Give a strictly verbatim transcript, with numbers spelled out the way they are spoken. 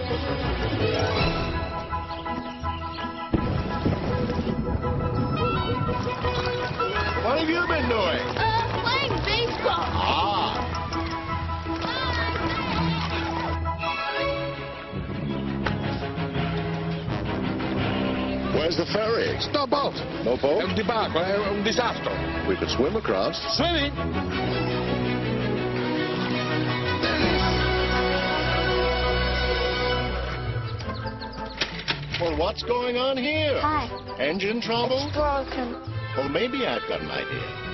What have you been doing? Uh, playing baseball. Ah. Where's the ferry? No boat. No boat? È un debacco, è un disastro. We could swim across. Swimming? Well, what's going on here? Hi. Engine trouble? It's broken. Well, maybe I've got an idea.